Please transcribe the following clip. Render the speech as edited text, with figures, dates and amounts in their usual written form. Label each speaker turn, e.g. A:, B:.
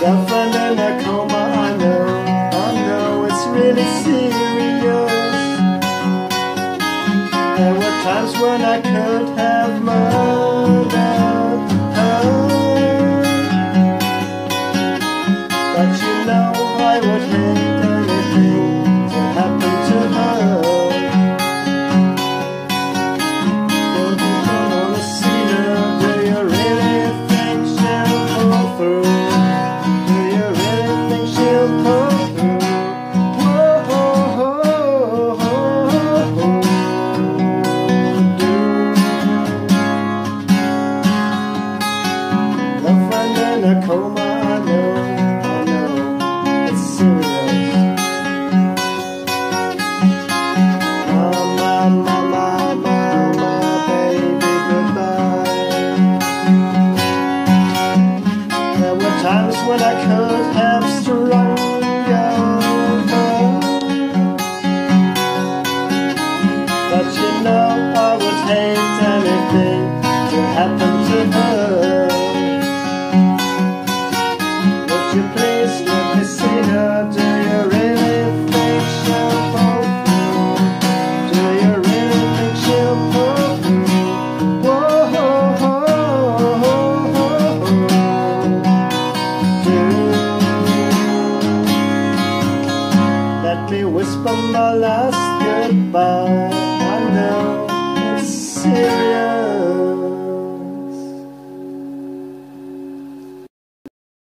A: Girlfriend in a coma, I know it's really serious. There were times when I could have murdered her, but you know I would hate anything to happen to her. Don't you wanna see her? Do you really think she'll pull through? Do you really think she'll pull through? Girlfriend in a coma, I know, it's serious. Mama, baby, goodbye. There were times when I could